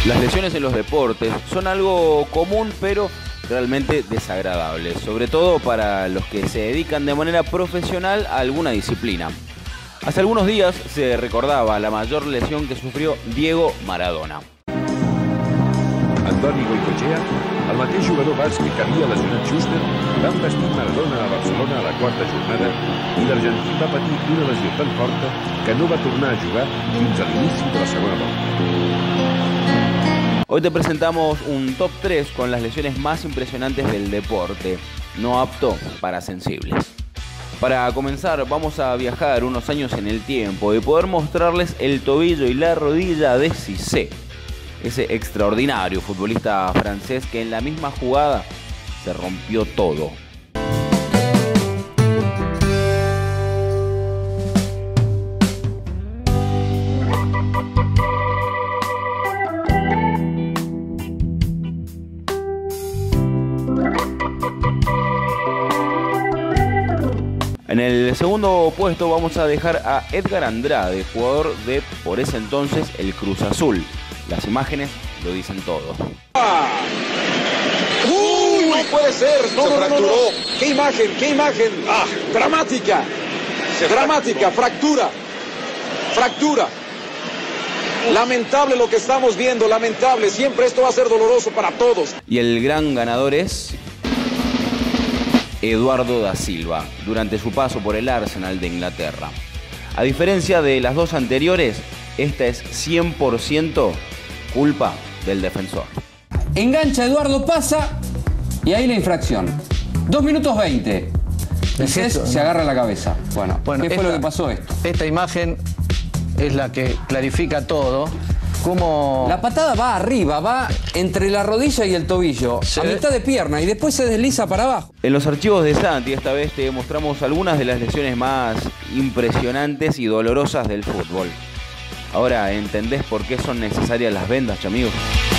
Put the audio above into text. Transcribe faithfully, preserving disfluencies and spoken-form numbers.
Las lesiones en los deportes son algo común, pero realmente desagradable, sobre todo para los que se dedican de manera profesional a alguna disciplina. Hace algunos días se recordaba la mayor lesión que sufrió Diego Maradona. Antoni Goicoechea, el mateix jugador basc que havia lesionat Schuster, va envestir Maradona a Barcelona a la quarta jornada i l'argentí va patir una lesió tan forta que no va tornar a jugar fins a l'inici de la segona volta. Hoy te presentamos un top tres con las lesiones más impresionantes del deporte, no apto para sensibles. Para comenzar, vamos a viajar unos años en el tiempo y poder mostrarles el tobillo y la rodilla de Cissé, ese extraordinario futbolista francés que en la misma jugada se rompió todo. En el segundo puesto vamos a dejar a Edgar Andrade, jugador de, por ese entonces, el Cruz Azul. Las imágenes lo dicen todo. ¡Uy! No puede ser. No, no, no, no, no. ¡Qué imagen! ¡Qué imagen! ¡Ah! Dramática. Dramática. Fractura. Fractura. Lamentable lo que estamos viendo. Lamentable. Siempre esto va a ser doloroso para todos. Y el gran ganador es Eduardo da Silva, durante su paso por el Arsenal de Inglaterra. A diferencia de las dos anteriores, esta es cien por ciento culpa del defensor. Engancha, Eduardo pasa y ahí la infracción. dos minutos veinte. El Cés se agarra la cabeza. Bueno, bueno, ¿qué fue esta, lo que pasó esto? Esta imagen es la que clarifica todo. Cómo... La patada va arriba, va entre la rodilla y el tobillo, se a ve... mitad de pierna, y después se desliza para abajo. En los archivos de Santi esta vez te mostramos algunas de las lesiones más impresionantes y dolorosas del fútbol. Ahora entendés por qué son necesarias las vendas, amigos.